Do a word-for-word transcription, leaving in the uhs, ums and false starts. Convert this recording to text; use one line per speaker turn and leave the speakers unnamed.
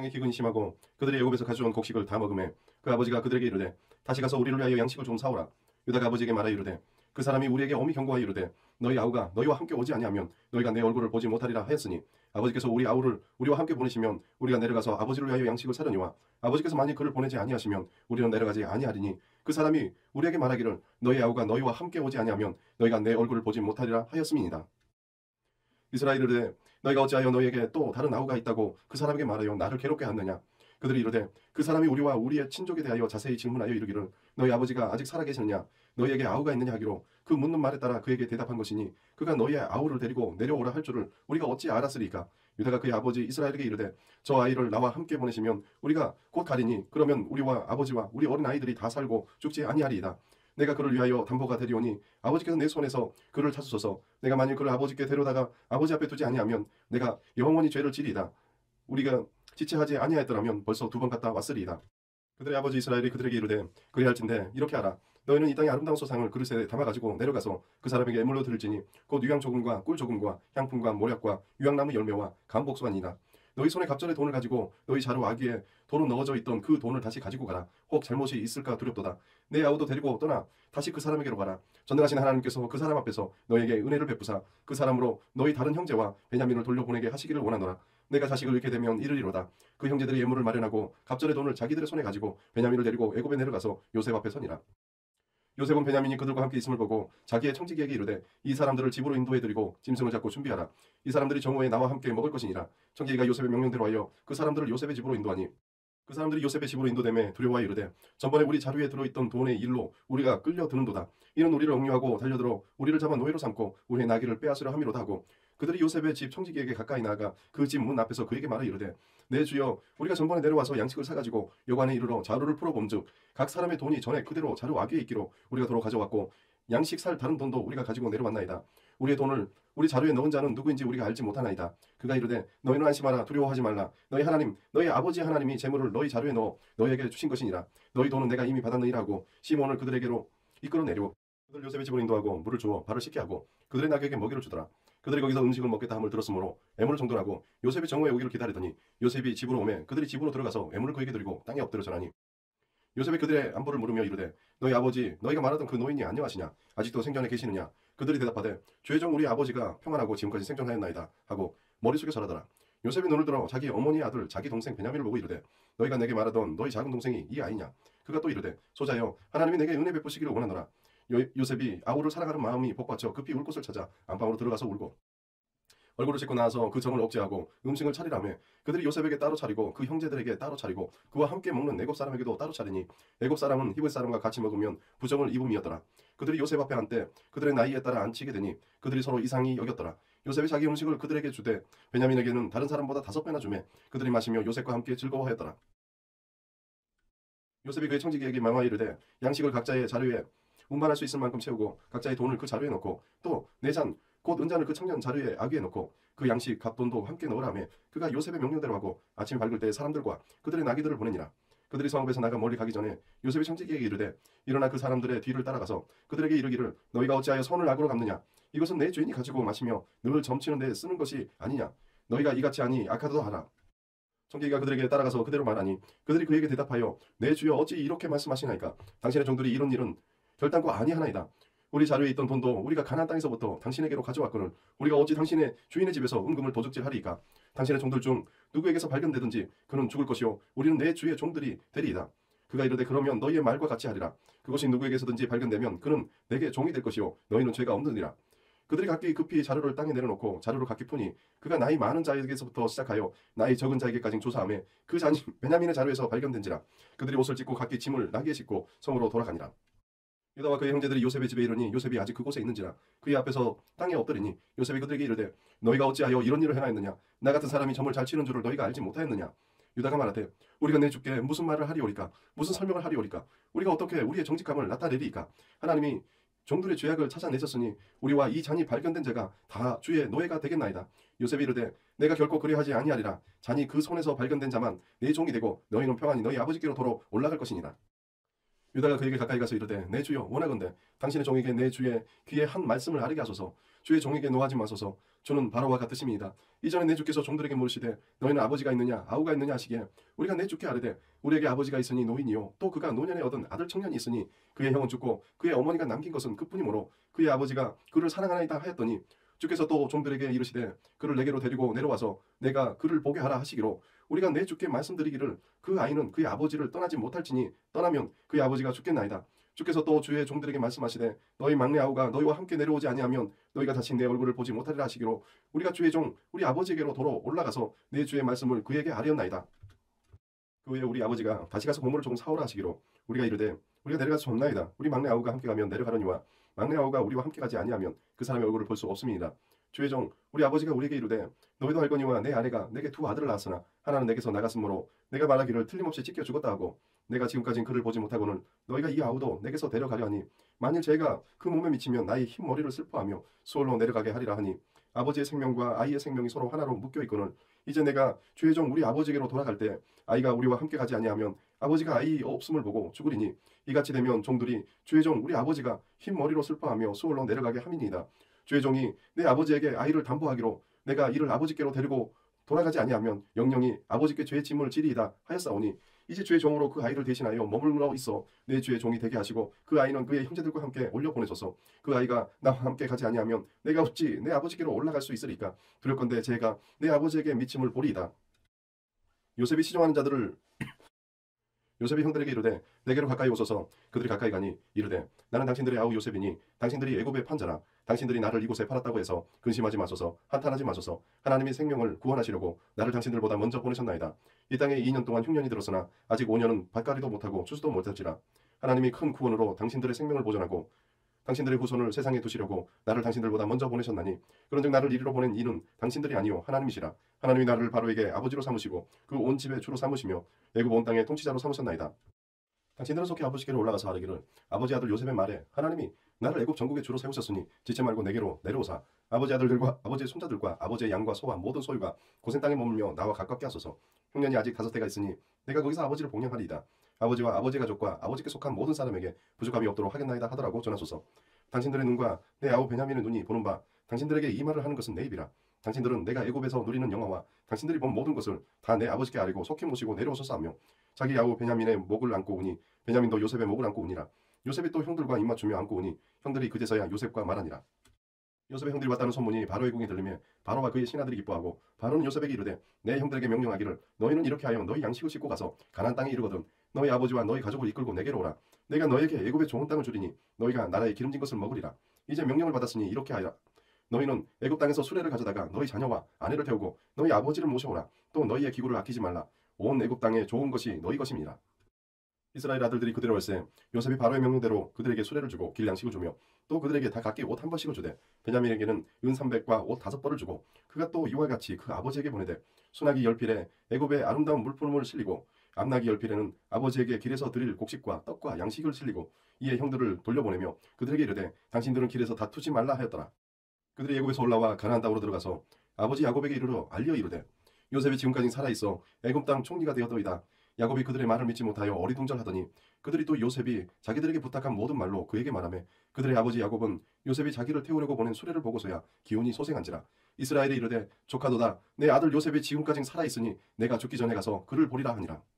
땅의 기근이 심하고 그들이 애굽에서 가져온 곡식을 다 먹음에 그 아버지가 그들에게 이르되 다시 가서 우리를 위하여 양식을 좀 사오라. 유다가 아버지에게 말하여 이르되 그 사람이 우리에게 엄히 경고하여 이르되 너희 아우가 너희와 함께 오지 아니하면 너희가 내 얼굴을 보지 못하리라 하였으니 아버지께서 우리 아우를 우리와 함께 보내시면 우리가 내려가서 아버지를 위하여 양식을 사려니와 아버지께서 만일 그를 보내지 아니하시면 우리는 내려가지 아니하리니 그 사람이 우리에게 말하기를 너희 아우가 너희와 함께 오지 아니하면 너희가 내 얼굴을 보지 못하리라 하였음이니이다. 이스라엘이 이르되 너희가 어찌하여 너희에게 또 다른 아우가 있다고 그 사람에게 말하여 나를 괴롭게 하느냐. 그들이 이르되 그 사람이 우리와 우리의 친족에 대하여 자세히 질문하여 이르기를 너희 아버지가 아직 살아계시느냐 너희에게 아우가 있느냐 하기로 그 묻는 말에 따라 그에게 대답한 것이니 그가 너희의 아우를 데리고 내려오라 할 줄을 우리가 어찌 알았으리까. 유다가 그의 아버지 이스라엘에게 이르되 저 아이를 나와 함께 보내시면 우리가 곧 가리니 그러면 우리와 아버지와 우리 어린 아이들이 다 살고 죽지 아니하리이다. 내가 그를 위하여 담보가 되리오니 아버지께서 내 손에서 그를 찾으소서. 내가 만일 그를 아버지께 데려다가 아버지 앞에 두지 아니하면 내가 영원히 죄를 지리이다. 우리가 지체하지 아니하였더라면 벌써 두 번 갔다 왔으리이다. 그들의 아버지 이스라엘이 그들에게 이르되 그리할진대 이렇게 하라. 너희는 이 땅의 아름다운 소상을 그릇에 담아가지고 내려가서 그 사람에게 애물로 드릴지니 곧 유향 조금과 꿀 조금과 향품과 모략과 유향나무 열매와 감복수아니라. 너희 손에 갑절의 돈을 가지고 너희 자루 아귀에 도로 넣어져 있던 그 돈을 다시 가지고 가라. 혹 잘못이 있을까 두렵도다. 내 아우도 데리고 떠나 다시 그 사람에게로 가라. 전능하신 하나님께서 그 사람 앞에서 너에게 은혜를 베푸사 그 사람으로 너희 다른 형제와 베냐민을 돌려보내게 하시기를 원하노라. 내가 자식을 잃게 되면 이르리로다. 그 형제들이 예물을 마련하고 갑절의 돈을 자기들의 손에 가지고 베냐민을 데리고 애굽에 내려가서 요셉 앞에 서니라. 요셉은 베냐민이 그들과 함께 있음을 보고 자기의 청지기에게 이르되 이 사람들을 집으로 인도해드리고 짐승을 잡고 준비하라. 이 사람들이 정오에 나와 함께 먹을 것이니라. 청지기가 요셉의 명령대로 하여 그 사람들을 요셉의 집으로 인도하니 그 사람들이 요셉의 집으로 인도되매 두려워하여 이르되 전번에 우리 자루에 들어있던 돈의 일로 우리가 끌려드는도다. 이는 우리를 억류하고 달려들어 우리를 잡아 노예로 삼고 우리의 나귀를 빼앗으려 함이로다 하고 그들이 요셉의 집 청지기에게 가까이 나아가 그 집 문 앞에서 그에게 말하여 이르되 내 주여 우리가 전번에 내려와서 양식을 사가지고 여관에 이르러 자루를 풀어본즉 각 사람의 돈이 전에 그대로 자루 아귀에 있기로 우리가 도로 가져왔고 양식 살 다른 돈도 우리가 가지고 내려왔나이다. 우리의 돈을 우리 자루에 넣은 자는 누구인지 우리가 알지 못하나이다. 그가 이르되 너희는 안심하라. 두려워하지 말라. 너희 하나님 너희 아버지 하나님이 재물을 너희 자루에 넣어 너희에게 주신 것이니라. 너희 돈은 내가 이미 받았느니라 하고 시몬을 그들에게로 이끌어내려 그들 요셉의 집으로 인도하고 물을 주어 발을 씻게 하고 그들의 나귀에게 먹이를 주더라. 그들이 거기서 음식을 먹겠다 함을 들었으므로 애물을 정돈하고 요셉이 정오에 오기를 기다리더니 요셉이 집으로 오매 그들이 집으로 들어가서 애물을 그에게 드리고 땅에 엎드려 절하니 요셉이 그들의 안부를 물으며 이르되 너희 아버지 너희가 말하던 그 노인이 안녕하시냐 아직도 생전에 계시느냐. 그들이 대답하되 주의 종 우리 아버지가 평안하고 지금까지 생존하였나이다 하고 머리 숙여 절하더라. 요셉이 눈을 들어 자기 어머니의 아들 자기 동생 베냐민을 보고 이르되 너희가 내게 말하던 너희 작은 동생이 이 아이냐. 그가 또 이르되 소자여 하나님이 내게 은혜 베푸시기를 원하노라. 요, 요셉이 아우를 사랑하는 마음이 복받쳐 급히 울 곳을 찾아 안방으로 들어가서 울고 얼굴을 씻고 나와서 그 정을 억제하고 음식을 차리라며 그들이 요셉에게 따로 차리고 그 형제들에게 따로 차리고 그와 함께 먹는 애굽 사람에게도 따로 차리니 애굽 사람은 히브리 사람과 같이 먹으면 부정을 입음이었더라. 그들이 요셉 앞에 앉되 그들의 나이에 따라 앉히게 되니 그들이 서로 이상히 여겼더라. 요셉이 자기 음식을 그들에게 주되 베냐민에게는 다른 사람보다 다섯 배나 주매 그들이 마시며 요셉과 함께 즐거워하였더라. 요셉이 그의 청지기에게 명하여 이르되 양식을 각자의 자루에 운반할 수 있을 만큼 채우고 각자의 돈을 그 자루에 넣고 또 네 잔 곧 은잔을 그 청년 자루에 아귀에 넣고 그 양식 값돈도 함께 넣으라며 그가 요셉의 명령대로 하고 아침 밝을 때 사람들과 그들의 나귀들을 보내니라. 그들이 성읍에서 나가 멀리 가기 전에 요셉이 청지기에게 이르되 일어나 그 사람들의 뒤를 따라가서 그들에게 이르기를 너희가 어찌하여 손을 악으로 갚느냐. 이것은 내 죄인이 가지고 마시며 늘 점치는 데 쓰는 것이 아니냐. 너희가 이같이 하니 악하도다 하라. 청지기가 그들에게 따라가서 그대로 말하니 그들이 그에게 대답하여 내 주여 어찌 이렇게 말씀하시나이까. 당신의 종들이 이런 일은 결단코 아니하나이다. 우리 자루에 있던 돈도 우리가 가나안 땅에서부터 당신에게로 가져왔거늘 우리가 어찌 당신의 주인의 집에서 은금을 도적질하리이까. 당신의 종들 중 누구에게서 발견되든지 그는 죽을 것이요 우리는 내 주의 종들이 되리이다. 그가 이르되 그러면 너희의 말과 같이 하리라. 그것이 누구에게서든지 발견되면 그는 내게 종이 될 것이요 너희는 죄가 없느니라. 그들이 각기 급히 자루를 땅에 내려놓고 자루를 각기 푸니 그가 나이 많은 자에게서부터 시작하여 나이 적은 자에게까지 조사하며 그 잔이 베냐민의 자루에서 발견된지라. 그들이 옷을 찢고 각기 짐을 나귀에 싣고 성으로 돌아가니라. 유다와 그의 형제들이 요셉의 집에 이르니 요셉이 아직 그곳에 있는지라. 그의 앞에서 땅에 엎드리니 요셉이 그들에게 이르되 너희가 어찌하여 이런 일을 행하였느냐. 나 같은 사람이 점을 잘 치는 줄을 너희가 알지 못하였느냐. 유다가 말하되 우리가 내 주께 무슨 말을 하리오리까. 무슨 설명을 하리오리까. 우리가 어떻게 우리의 정직함을 나타내리이까. 하나님이 종들의 죄악을 찾아내셨으니 우리와 이 잔이 발견된 자가 다 주의 노예가 되겠나이다. 요셉이 이르되 내가 결코 그리하지 아니하리라. 잔이 그 손에서 발견된 자만 내 종이 되고 너희는 평안히 너희 아버지께로 도로 올라갈 것이니라. 유다가 그에게 가까이 가서 이르되 내 주여 원하건대 당신의 종에게 내 주의 귀에 한 말씀을 아뢰게 하소서. 주의 종에게 노하지 마소서. 주는 바로와 같으심이니이다. 이전에 내 주께서 종들에게 물으시되 너희는 아버지가 있느냐 아우가 있느냐 하시기에 우리가 내 주께 아뢰되 우리에게 아버지가 있으니 노인이요 또 그가 노년에 얻은 아들 청년이 있으니 그의 형은 죽고 그의 어머니가 남긴 것은 그뿐이므로 그의 아버지가 그를 사랑하나이다 하였더니 주께서 또 종들에게 이르시되 그를 내게로 데리고 내려와서 내가 그를 보게 하라 하시기로 우리가 내 주께 말씀드리기를 그 아이는 그의 아버지를 떠나지 못할지니 떠나면 그의 아버지가 죽겠나이다. 주께서 또 주의 종들에게 말씀하시되 너희 막내 아우가 너희와 함께 내려오지 아니하면 너희가 다시 내 얼굴을 보지 못하리라 하시기로 우리가 주의 종 우리 아버지에게로 도로 올라가서 내 주의 말씀을 그에게 아뢰었나이다. 그 후에 우리 아버지가 다시 가서 곡물을 조금 사오라 하시기로 우리가 이르되 우리가 내려가서 좋나이다. 우리 막내 아우가 함께 가면 내려가려니와 막내 아우가 우리와 함께 가지 아니하면 그 사람의 얼굴을 볼 수 없음이니라. 주의 종 우리 아버지가 우리에게 이르되 너희도 알거니와 내 아내가 내게 두 아들을 낳았으나 하나는 내게서 나갔으므로 내가 말하기를 틀림없이 찢겨 죽었다 하고 내가 지금까지는 그를 보지 못하고는 너희가 이 아우도 내게서 데려가려 하니 만일 제가 그 몸에 미치면 나의 흰 머리를 슬퍼하며 수월로 내려가게 하리라 하니 아버지의 생명과 아이의 생명이 서로 하나로 묶여 있거늘 이제 내가 주의 종 우리 아버지에게로 돌아갈 때 아이가 우리와 함께 가지 아니하면 아버지가 아이 없음을 보고 죽으리니 이같이 되면 종들이 주의 종 우리 아버지가 흰 머리로 슬퍼하며 수월로 내려가게 함이니이다. 주의 종이 내 아버지에게 아이를 담보하기로 내가 이를 아버지께로 데리고 돌아가지 아니하면 영영이 아버지께 죄의 짐을 지리이다 하였사오니 이제 주의 종으로 그 아이를 대신하여 머물러 있어 내 주의 종이 되게 하시고 그 아이는 그의 형제들과 함께 올려보내소서. 그 아이가 나와 함께 가지 아니하면 내가 어찌 내 아버지께로 올라갈 수 있으리까. 두렵건대 제가 내 아버지에게 미침을 보리이다. 요셉이 시종하는 자들을 요셉이 형들에게 이르되 내게로 가까이 오소서. 그들이 가까이 가니 이르되 나는 당신들의 아우 요셉이니 당신들이 애굽의 판자라. 당신들이 나를 이곳에 팔았다고 해서 근심하지 마소서. 한탄하지 마소서. 하나님이 생명을 구원하시려고 나를 당신들보다 먼저 보내셨나이다. 이 땅에 이 년 동안 흉년이 들었으나 아직 오 년은 밭가리도 못하고 추수도 못할지라. 하나님이 큰 구원으로 당신들의 생명을 보존하고 당신들의 후손을 세상에 두시려고 나를 당신들보다 먼저 보내셨나니 그런즉 나를 이리로 보낸 이는 당신들이 아니요 하나님이시라. 하나님이 나를 바로에게 아버지로 삼으시고 그 온 집의 주로 삼으시며 애굽 온 땅의 통치자로 삼으셨나이다. 당신들은 속히 아버지께로 올라가서 아뢰기를 아버지 아들 요셉의 말에 하나님이 나를 애굽 전국의 주로 세우셨으니 지체 말고 내게로 내려오사 아버지 아들들과 아버지의 손자들과 아버지의 양과 소와 모든 소유가 고센 땅에 머물며 나와 가깝게 하소서. 흉년이 아직 다섯 해가 있으니 내가 거기서 아버지를 봉양하리이다. 아버지와 아버지 가족과 아버지께 속한 모든 사람에게 부족함이 없도록 하겠나이다 하더라고 전하소서. 당신들의 눈과 내 아우 베냐민의 눈이 보는 바 당신들에게 이 말을 하는 것은 내 입이라. 당신들은 내가 애굽에서 누리는 영화와 당신들이 본 모든 것을 다 내 아버지께 아뢰고 속히 모시고 내려오소서 하며 자기 아우 베냐민의 목을 안고 오니 베냐민도 요셉의 목을 안고 오니라. 요셉이 또 형들과 입맞추며 안고 오니 형들이 그제서야 요셉과 말하니라. 요셉의 형들이 왔다는 소문이 바로의 궁에 들리며 바로와 그의 신하들이 기뻐하고 바로는 요셉에게 이르되 내 형들에게 명령하기를 너희는 이렇게 하여 너희 양식을 싣고 가서 가나안 땅에 이르거든 너희 아버지와 너희 가족을 이끌고 내게로 오라. 내가 너희에게 애굽의 좋은 땅을 주리니 너희가 나라의 기름진 것을 먹으리라. 이제 명령을 받았으니 이렇게 하라. 너희는 애굽 땅에서 수레를 가져다가 너희 자녀와 아내를 태우고 너희 아버지를 모셔오라. 또 너희의 기구를 아끼지 말라. 온 애굽 땅에 좋은 것이 너희 것임이라. 이스라엘 아들들이 그대로 할세 요셉이 바로의 명령대로 그들에게 수레를 주고 길 양식을 주며 또 그들에게 다 각기 옷 한 벌씩을 주되 베냐민에게는 은 삼백과 옷 다섯 벌을 주고 그가 또 이와 같이 그 아버지에게 보내되 순하기 열 필에 애굽의 아름다운 물품을 실리고 암나기 열 필에는 아버지에게 길에서 드릴 곡식과 떡과 양식을 실리고 이에 형들을 돌려보내며 그들에게 이르되 당신들은 길에서 다투지 말라 하였더라. 그들이 애굽에서 올라와 가나안 땅으로 들어가서 아버지 야곱에게 이르러 알리어 이르되 요셉이 지금까지 살아있어 애굽 땅 총리가 되었더이다. 야곱이 그들의 말을 믿지 못하여 어리둥절하더니 그들이 또 요셉이 자기들에게 부탁한 모든 말로 그에게 말하매 그들의 아버지 야곱은 요셉이 자기를 태우려고 보낸 수레를 보고서야 기운이 소생한지라. 이스라엘이 이르되 조카도다 내 아들 요셉이 지금까지 살아있으니 내가 죽기 전에 가서 그를 보리라 하니라.